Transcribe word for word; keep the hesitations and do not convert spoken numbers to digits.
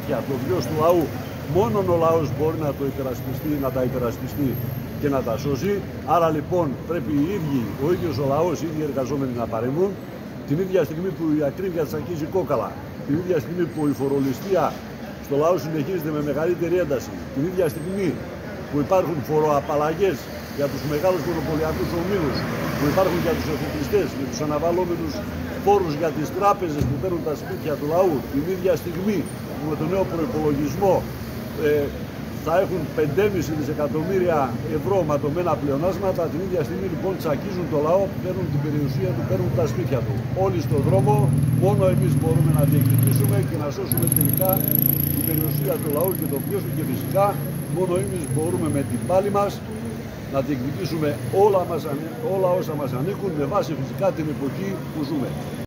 σπίτια, το βιός του λαού, μόνον ο λαός μπορεί να το υπερασπιστεί, να τα υπερασπιστεί και να τα σώσει. Άρα λοιπόν πρέπει οι ίδιοι, ο ίδιος ο λαός, οι ίδιοι εργαζόμενοι να παρέμβουν. Την ίδια στιγμή που η ακρίβεια τσακίζει κόκαλα, την ίδια στιγμή που η φορολιστία στο λαό συνεχίζεται με μεγαλύτερη ένταση, την ίδια στιγμή που υπάρχουν φοροαπαλλαγές για τους μεγάλους μονοπωλιακούς ομίλους, που υπάρχουν για τους εφοπλιστές, για τους αναβαλλόμενους φόρους για τις τράπεζες που παίρνουν τα σπίτια του λαού, την ίδια στιγμή που με τον νέο προϋπολογισμό ε, θα έχουν πέντε κόμμα πέντε δισεκατομμύρια ευρώ ματωμένα πλεονάσματα, την ίδια στιγμή λοιπόν τσακίζουν το λαό, παίρνουν την περιουσία του, παίρνουν τα σπίτια του. Όλοι στον δρόμο, μόνο εμείς μπορούμε να διεκδικήσουμε και να σώσουμε τελικά την περιουσία του λαού και το βιός του, και φυσικά μόνο εμείς μπορούμε με την πάλη μας να διεκδικήσουμε όλα, μας, όλα όσα μας ανήκουν, με βάση φυσικά την εποχή που ζούμε.